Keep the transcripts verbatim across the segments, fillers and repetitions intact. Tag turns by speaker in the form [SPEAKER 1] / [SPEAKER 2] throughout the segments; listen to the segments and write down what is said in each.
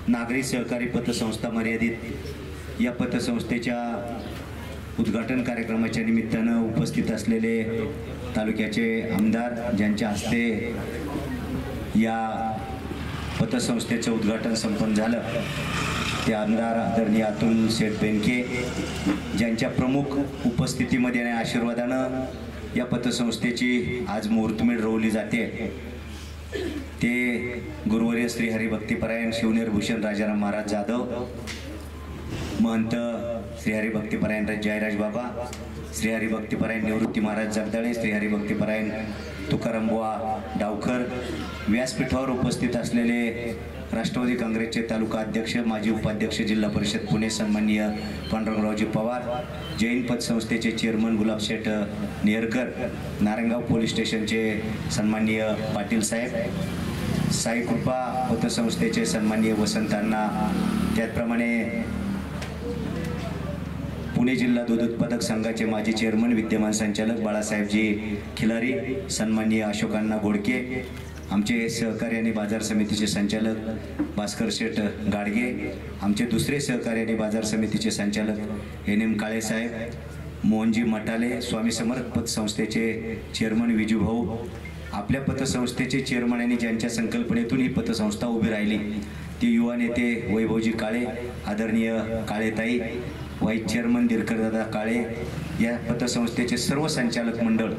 [SPEAKER 1] नागरी सहकारी पतसंस्था मर्यादित या पतसंस्थेच्या उद्घाटन कार्यक्रमाच्या निमित्तानं उपस्थित असलेले तालुक्याचे आमदार, ज्यांच्या हस्ते या पतसंस्थेचं उद्घाटन संपन्न झालं, ते आमदार आदरणीय अतुल शेठ बेनके, ज्यांच्या प्रमुख उपस्थितीमध्ये आणि आशीर्वादानं या पतसंस्थेची आज मुहूर्तमेढ रोवली जाते, ते गुरुवर्य श्री हरिभक्तीपरायण शिवनेर भूषण राजाराम महाराज जाधव, महंत श्री हरिभक्तीपरायण जयराज बाबा, श्री हरिभक्तीपरायण निवृत्ती महाराज जगदाळे, श्री हरिभक्तीपरायण तुकारामबुवा डावकर, व्यासपीठावर उपस्थित असलेले राष्ट्रवादी काँग्रेसचे तालुका अध्यक्ष, माजी उपाध्यक्ष, जिल्हा परिषद पुणे सन्माननीय पांडुरंगरावजी पवार, जैन पतसंस्थेचे चेअरमन गुलाबशेठ नेरकर, नारायणगाव पोलीस स्टेशनचे सन्माननीय पाटील साहेब, साई कृपा पतसंस्थेचे सन्माननीय वसंत अण्णा, त्याचप्रमाणे पुणे जिल्हा दूध उत्पादक संघाचे माजी चेअरमन विद्यमान संचालक बाळासाहेबजी खिलारी, सन्माननीय अशोकांना घोडके, आमचे सहकारी आणि बाजार समितीचे संचालक भास्कर शेठ गाडगे, आमचे दुसरे सहकारी आणि बाजार समितीचे संचालक एन एम काळे साहेब, मोहनजी मटाले, स्वामी समर्थ पतसंस्थेचे चेअरमन विजूभाऊ, आपल्या पतसंस्थेचे चेअरमन आणि ज्यांच्या संकल्पनेतून ही पतसंस्था उभी राहिली ती युवा नेते वैभवजी काळे, आदरणीय काळेताई, व्हाईस चेअरमन दिरकरदादा काळे, या पतसंस्थेचे सर्व संचालक मंडळ,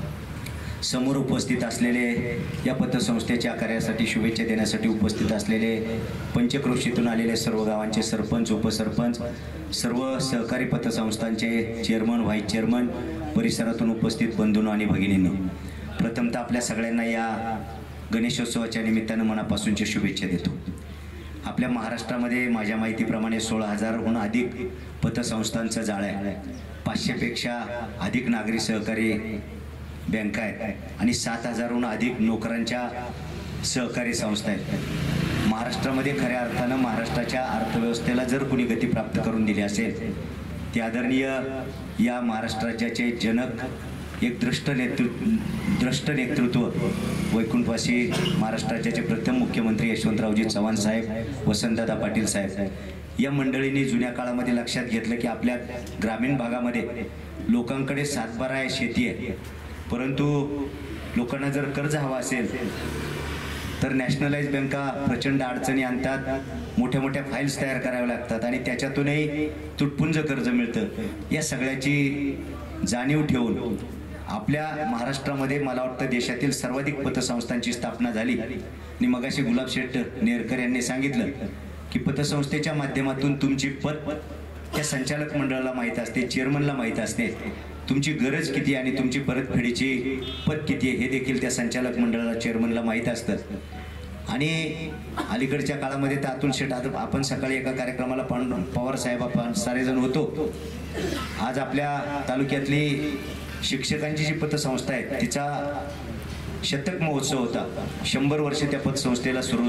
[SPEAKER 1] समोर उपस्थित असलेले या पतसंस्थेच्या कार्यासाठी शुभेच्छा देण्यासाठी उपस्थित असलेले पंचक्रोशीतून आलेले सर्व गावांचे सरपंच, उपसरपंच, सर्व सहकारी पतसंस्थांचे चेअरमन, व्हाईस चेअरमन, परिसरातून उपस्थित बंधूंनो आणि भगिनींनो, प्रथमतः आपल्या सगळ्यांना या गणेशोत्सवाच्या निमित्तानं मनापासूनच्या शुभेच्छा देतो. आपल्या महाराष्ट्रामध्ये माझ्या माहितीप्रमाणे सोळा हजारहून अधिक पतसंस्थांचं जाळं आहे, पाचशेपेक्षा अधिक नागरी सहकारी बँका आहेत आणि सात हजारहून अधिक नोकरांच्या सहकारी संस्था आहेत. महाराष्ट्रामध्ये खऱ्या अर्थानं महाराष्ट्राच्या अर्थव्यवस्थेला जर कुणी गती प्राप्त करून दिली असेल, ते आदरणीय या महाराष्ट्र राज्याचे जनक, एक द्रष्ट नेतृत्व द्रष्ट नेतृत्व वैकुंठवासी महाराष्ट्र राज्याचे प्रथम मुख्यमंत्री यशवंतरावजी चव्हाण साहेब, वसंतदादा पाटील साहेब, या मंडळींनी जुन्या काळामध्ये लक्षात घेतलं की आपल्या ग्रामीण भागामध्ये लोकांकडे सातबारा आहे, शेती आहे, परंतु लोकांना जर कर्ज हवा असेल तर नॅशनलाइज बँका प्रचंड अडचणी आणतात, मोठ्या मोठ्या फाईल्स तयार कराव्या लागतात आणि त्याच्यातूनही तुटपुंज कर्ज मिळतं. या सगळ्याची जाणीव ठेवून आपल्या महाराष्ट्रामध्ये मला वाटतं देशातील सर्वाधिक पतसंस्थांची स्थापना झाली आणि मगाशी गुलाबशेठ नेरकर यांनी सांगितलं की पतसंस्थेच्या माध्यमातून तुमची पत त्या संचालक मंडळाला माहीत असते, चेअरमनला माहीत असते, तुमची गरज किती आणि तुमची परतफेडीची पत किती आहे हे देखील त्या संचालक मंडळाला, चेअरमनला माहीत असतं. आणि अलीकडच्या काळामध्ये तर अतुल शेठ, आपण सकाळी एका कार्यक्रमाला पवार साहेब आपण सारेजण होतो, आज आपल्या तालुक्यातली शिक्षकांची जी पतसंस्था आहे तिचा शतक महोत्सव होता. शंभर वर्ष त्या पतसंस्थेला सुरू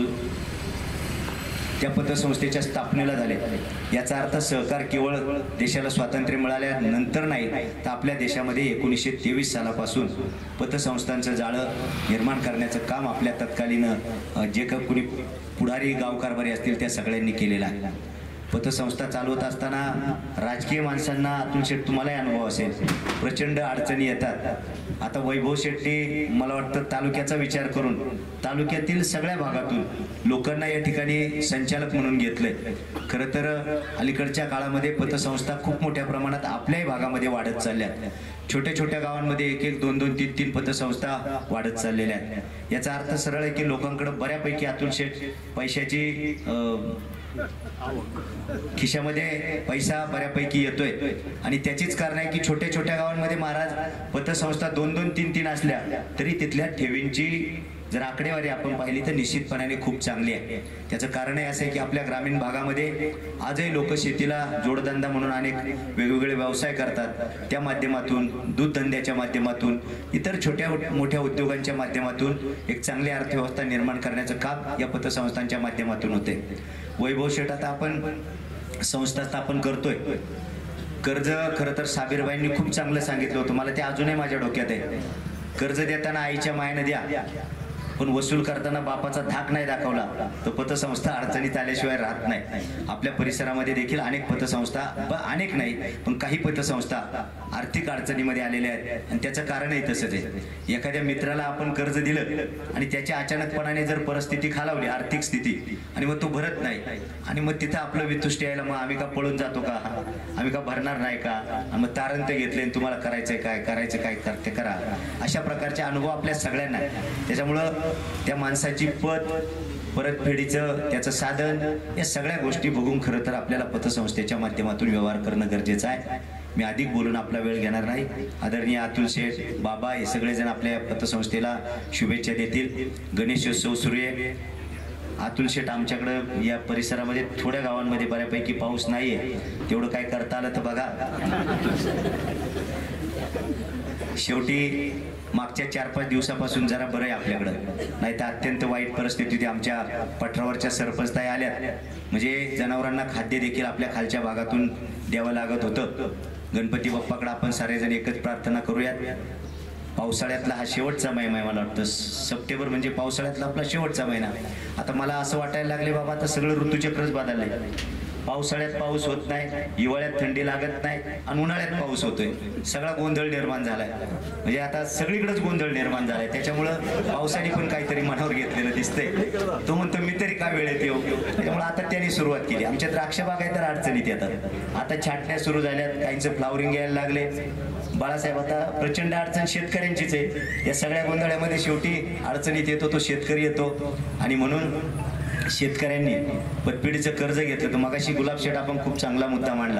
[SPEAKER 1] त्या पतसंस्थेच्या स्थापनेला झाले. याचा अर्थ सहकार केवळ देशाला स्वातंत्र्य मिळाल्यानंतर नाही, तर आपल्या देशामध्ये एकोणीसशे तेवीस सालापासून पतसंस्थांचं जाळं निर्माण करण्याचं काम आपल्या तत्कालीन जे का कुणी पुढारी गावकारभारी असतील त्या सगळ्यांनी केलेलं आहे. पतसंस्था चालवत असताना राजकीय माणसांना, अतुल शेठ तुम्हालाही अनुभव असेल, प्रचंड अडचणी येतात. आता वैभव शेट्टी मला वाटतं तालुक्याचा विचार करून तालुक्यातील सगळ्या भागातून लोकांना या ठिकाणी संचालक म्हणून घेतलंय. खरं तर अलीकडच्या काळामध्ये पतसंस्था खूप मोठ्या प्रमाणात आपल्याही भागामध्ये वाढत चालल्या. छोट्या छोट्या गावांमध्ये एक एक दोन दोन तीन तीन पतसंस्था वाढत चाललेल्या आहेत. याचा अर्थ सरळ आहे की लोकांकडे बऱ्यापैकी अतुल शेठ पैशाची खिशामध्ये पैसा बऱ्यापैकी येतोय आणि त्याचीच कारण आहे की छोट्या छोट्या गावांमध्ये महाराज पतसंस्था दोन दोन तीन तीन असल्या तरी तिथल्या ठेवींची जर आकडेवारी आपण पाहिली तर निश्चितपणाने खूप चांगली आहे. त्याचं कारण असं आहे की आपल्या ग्रामीण भागामध्ये आजही लोक शेतीला जोडधंदा म्हणून अनेक वेगवेगळे व्यवसाय करतात. त्या माध्यमातून, दूध धंद्याच्या माध्यमातून, इतर छोट्या मोठ्या उद्योगांच्या माध्यमातून एक चांगली अर्थव्यवस्था निर्माण करण्याचं काम या पतसंस्थांच्या माध्यमातून होते. वैभव शेठ, आता आपण संस्था स्थापन करतोय, कर्ज खरं तर साबीरबाईंनी खूप चांगलं सांगितलं होतं, मला ते अजूनही माझ्या डोक्यात आहे. कर्ज देताना आईच्या मायेनं द्या, पण वसूल करताना बापाचा धाक नाही दाखवला तर पतसंस्था अडचणीत आल्याशिवाय राहत नाही. आपल्या परिसरामध्ये देखील अनेक पतसंस्था, अनेक नाही पण काही पतसंस्था आर्थिक अडचणीमध्ये आलेल्या आहेत आणि त्याचं कारणही तसंच आहे. एखाद्या मित्राला आपण कर्ज दिलं आणि त्याच्या अचानकपणाने जर परिस्थिती खालावली, आर्थिक स्थिती, आणि मग तो भरत नाही आणि मग तिथं आपलं वितुष्ट यायला मग आम्ही का पळून जातो का, आम्ही का भरणार नाही का, मग तारण ते घेतले तुम्हाला करायचंय काय, करायचं काय ते करा. अशा प्रकारचे अनुभव आपल्या सगळ्यांना. त्याच्यामुळं त्या माणसाची पत, परतफेडीचं त्याचं साधन, या सगळ्या गोष्टी बघून खरं तर आपल्याला पतसंस्थेच्या माध्यमातून व्यवहार करणं गरजेचं आहे. मी अधिक बोलून आपला वेळ घेणार नाही. आदरणीय अतुल शेठ, बाबा हे सगळेजण आपल्या पतसंस्थेला शुभेच्छा देतील. गणेशोत्सव सुरू आहे. अतुल शेठ, आमच्याकडं या परिसरामध्ये थोड्या गावांमध्ये बऱ्यापैकी पाऊस नाहीये, तेवढं काय करता आलं तर बघा. शेवटी मागच्या चार पाच दिवसापासून जरा बरं आहे आपल्याकडं, नाही तर अत्यंत वाईट परिस्थिती होती. आमच्या पठारावरच्या सरपंचताई आल्यात, म्हणजे जनावरांना खाद्य देखील आपल्या खालच्या भागातून द्यावं लागत होतं. गणपती बाप्पाकडे आपण सारेजण एकच प्रार्थना करूयात. पावसाळ्यातला हा शेवटचा महिना आहे, मला वाटतं सप्टेंबर म्हणजे पावसाळ्यातला आपला शेवटचा महिना. आता मला असं वाटायला लागले बाबा, आता सगळं ऋतूचक्रच बदललंय. पावसाळ्यात पाऊस होत नाही, हिवाळ्यात थंडी लागत नाही आणि उन्हाळ्यात पाऊस होतोय. सगळा गोंधळ निर्माण झालाय, म्हणजे आता सगळीकडेच गोंधळ निर्माण झालाय. त्याच्यामुळं पावसाने पण काहीतरी मनावर घेतलेलं दिसतंय. तो म्हणतो मी तरी का वेळेत येऊ. त्याच्यामुळे आता त्यांनी सुरुवात केली. आमच्या द्राक्ष बागा तर अडचणीत येतात, आता छाटण्या सुरू झाल्यात, काहींचं फ्लावरिंग यायला लागले. बाळासाहेब, आता प्रचंड अडचण शेतकऱ्यांचीच आहे. या सगळ्या गोंधळामध्ये शेवटी अडचणीत येतो तो शेतकरी येतो. आणि म्हणून शेतकऱ्यांनी पतपेढीचं कर्ज घेतलं. तर मगाशी गुलाब शेठ आपण खूप चांगला मुद्दा मांडला.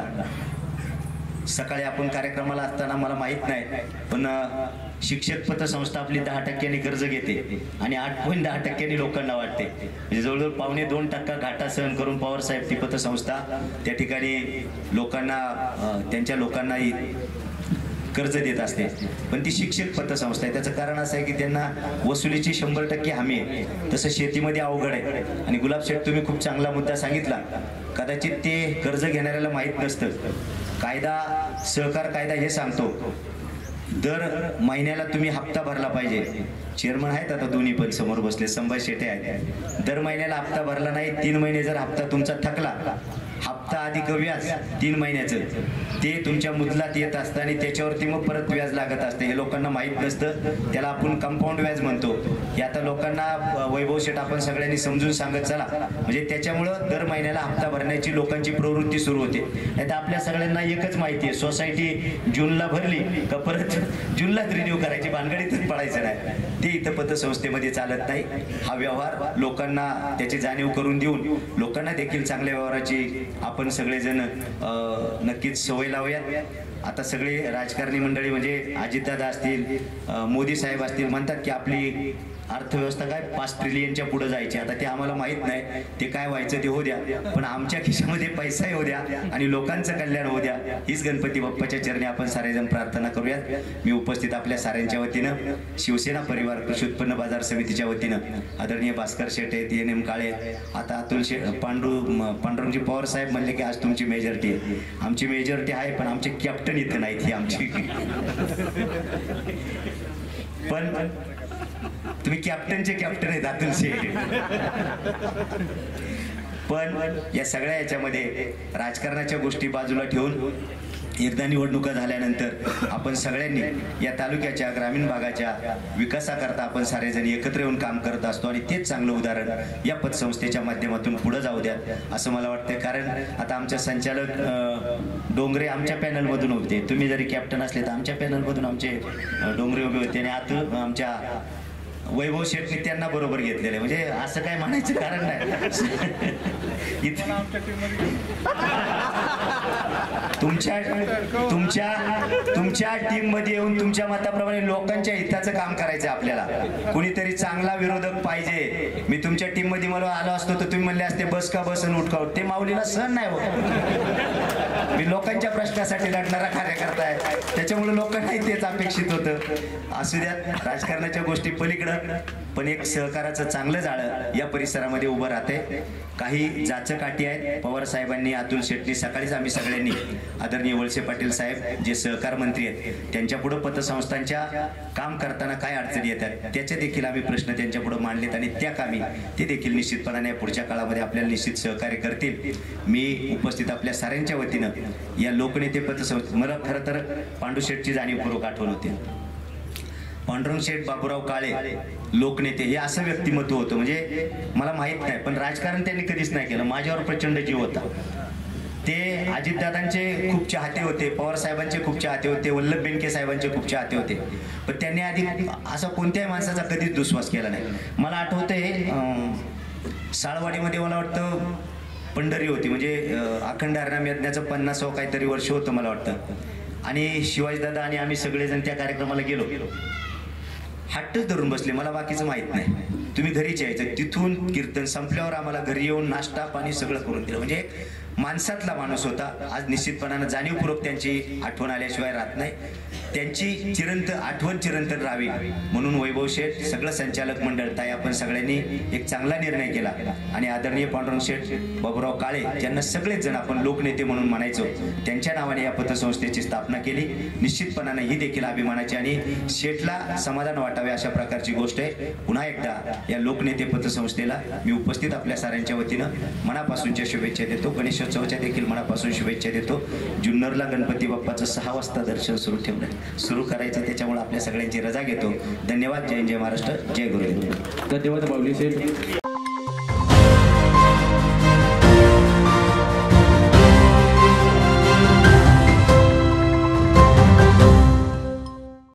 [SPEAKER 1] सकाळी आपण कार्यक्रमाला असताना मला माहित नाही, पण शिक्षक पतसंस्था आपली दहा टक्क्यांनी कर्ज घेते आणि आठ पॉईंट दहा टक्क्यांनी लोकांना वाटते. म्हणजे जवळजवळ पावणे दोन टक्का घाटा सहन करून पवार साहेब ती पतसंस्था त्या ठिकाणी लोकांना, त्यांच्या लोकांनाही कर्ज देत असते. पण ती शिक्षक पतसंस्था आहे. त्याचं कारण असं आहे की त्यांना वसुलीची शंभर टक्के हमी आहे. तसं शेतीमध्ये अवघड आहे. आणि गुलाब शेठ, तुम्ही खूप चांगला मुद्दा सांगितला. कदाचित ते कर्ज घेणाऱ्याला माहीत नसतं. कायदा, सहकार कायदा हे सांगतो दर महिन्याला तुम्ही हप्ता भरला पाहिजे. चेअरमन आहेत आता दोन्ही पण समोर बसले, संभाजी शेटे आहेत. दर महिन्याला हप्ता भरला नाही, तीन महिने जर हप्ता तुमचा थकला, हप्ता अधिक व्याज तीन महिन्याचं ते तुमच्या मुदलात येत असतं आणि त्याच्यावरती मग परत व्याज लागत असतं. हे लोकांना माहीत नसतं. त्याला आपण कंपाऊंड व्याज म्हणतो. हे आता लोकांना वैभव शेठ आपण सगळ्यांनी समजून सांगत चला, म्हणजे त्याच्यामुळं दर महिन्याला हप्ता भरण्याची लोकांची प्रवृत्ती सुरू होते. नाही तर आपल्या सगळ्यांना एकच माहिती आहे, सोसायटी जूनला भरली का परत जूनलाच रिन्यू करायची, भानगडीतच पडायचं नाही. ते इथं पतसंस्थेमध्ये चालत नाही. हा व्यवहार लोकांना त्याची जाणीव करून देऊन लोकांना देखील चांगल्या व्यवहाराची आपण सगळेजण नक्कीच सवय लावूयात. आता सगळे राजकारणी मंडळी म्हणजे अजितदादा असतील, मोदी साहेब असतील, म्हणतात की आपली अर्थव्यवस्था काय पाच ट्रिलियनच्या पुढे जायची. आता ते आम्हाला माहित नाही, ते काय व्हायचं ते होऊ द्या, पण आमच्या खिशामध्ये पैसा येऊ द्या आणि लोकांचं कल्याण होऊ द्या. हीच गणपती बाप्पाच्या चरणी आपण सारेजण प्रार्थना करूयात. मी उपस्थित आपल्या साऱ्यांच्या वतीनं, शिवसेना परिवार कृषी उत्पन्न बाजार समितीच्या वतीनं आदरणीय भास्कर शेठ आहेत, एन एम काळे, आता अतुल शेठ, पांडू पांडुरंगजी पवार साहेब म्हणले की आज तुमची मेजॉरिटी आहे. आमची मेजॉरिटी आहे पण आमचे कॅप्टन इथं नाहीत. ही आमची पण तुम्ही कॅप्टनचे कॅप्टन आहेत अतुल शेठ. पण या सगळ्या याच्यामध्ये राजकारणाच्या गोष्टी बाजूला ठेवून एकदा निवडणुका झाल्यानंतर आपण सगळ्यांनी या तालुक्याच्या, ग्रामीण भागाच्या विकासाकरता आपण सारेजण एकत्र येऊन काम करत असतो आणि तेच चांगलं उदाहरण या पतसंस्थेच्या माध्यमातून पुढे जाऊ द्या असं मला वाटतं. कारण आता आमचे संचालक डोंगरे आमच्या पॅनलमधून होते, तुम्ही जरी कॅप्टन असले तर आमच्या पॅनलमधून आमचे डोंगरे उभे होते आणि आता आमच्या वैभव शेठने त्यांना बरोबर घेतलेले. म्हणजे असं काय म्हणायचं कारण नाही. तुमच्या तुमच्या तुमच्या टीम मध्ये येऊन तुमच्या मताप्रमाणे लोकांच्या हिताचं काम करायचं आपल्याला. कुणीतरी चांगला विरोधक पाहिजे. मी तुमच्या टीम मध्ये मला आलो असतो तर तुम्ही म्हणले असते बस का बस आणि उठका उठ. ते माऊलीला सहन नाही होत. मी लोकांच्या प्रश्नासाठी लढणारा कार्यकर्ता आहे, त्याच्यामुळे लोकांनाही तेच अपेक्षित होतं. असू द्यात, राजकारणाच्या गोष्टी पलीकडं पण एक सहकाराचं चांगलं जाळं या परिसरामध्ये उभं राहते. काही जाचकाठी आहेत. पवार साहेबांनी, अतुल शेट्टी, सकाळीच आम्ही सगळ्यांनी आदरणीय वळसे पाटील साहेब जे सहकार मंत्री आहेत त्यांच्या पुढे पतसंस्थांच्या काम करताना काय अडचणी येतात त्याचे देखील आम्ही प्रश्न त्यांच्या पुढे मांडलेत आणि त्या कामी ते देखील निश्चितपणाने पुढच्या काळामध्ये आपल्याला निश्चित सहकार्य करतील. मी उपस्थित आपल्या साऱ्यांच्या वतीनं या लोकनेते पतसंस्था, मला खरं तर पांडुशेठची जाणीवपूर्वक आठवण होते. पांडुरंग शेठ बाबूराव काळे लोकनेते हे असं व्यक्तिमत्व होतं, म्हणजे मला माहित नाही पण राजकारण त्यांनी कधीच नाही केलं. माझ्यावर प्रचंड जीव होता. ते अजितदादांचे खूप चाहते होते, पवार साहेबांचे खूप चाहते होते, वल्लभ बेनके साहेबांचे खूप चाहते होते, पण त्यांनी आधी असा कोणत्याही माणसाचा कधीच दुस्वास केला नाही. मला आठवतंय साळवाडीमध्ये मला वाटतं पंढरी होती, म्हणजे अखंड हरिनाम यज्ञाचं पन्नासावं काहीतरी वर्ष होतं मला वाटतं, आणि शिवाजीदादा आणि आम्ही सगळेजण त्या कार्यक्रमाला गेलो. हट्टच धरून बसले, मला बाकीचं माहित नाही, तुम्ही घरीच यायचं. तिथून कीर्तन संपल्यावर आम्हाला घरी येऊन नाश्ता पाणी सगळं करून दिलं. म्हणजे माणसातला माणूस होता. आज निश्चितपणानं जाणीवपूर्वक त्यांची आठवण आल्याशिवाय राहत नाही. त्यांची चिरंत आठवण चिरंतन राहावी म्हणून वैभव शेठ, सगळं संचालक मंडळ, ताई आपण सगळ्यांनी एक चांगला निर्णय केला आणि आदरणीय पांडुरंग शेठ बाबूराव काळे ज्यांना सगळेच जण आपण लोकनेते म्हणून म्हणायचो त्यांच्या नावाने या पतसंस्थेची स्थापना केली. निश्चितपणाने ही देखील अभिमानाची आणि शेठला समाधान वाटावे अशा प्रकारची गोष्ट आहे. पुन्हा एकदा या लोकनेते पतसंस्थेला मी उपस्थित आपल्या साऱ्यांच्या वतीनं मनापासूनच्या शुभेच्छा देतो. गणेशोत्सवाच्या देखील मनापासून शुभेच्छा देतो. जुन्नरला गणपती बाप्पाचं सहा वाजता दर्शन सुरू ठेवलं सुरू करायचं, त्याच्यामुळे आपल्या सगळ्यांची रजा घेतो. धन्यवाद. जय जय महाराष्ट्र, जय गुरुदेव.
[SPEAKER 2] धन्यवाद बावली शेठ.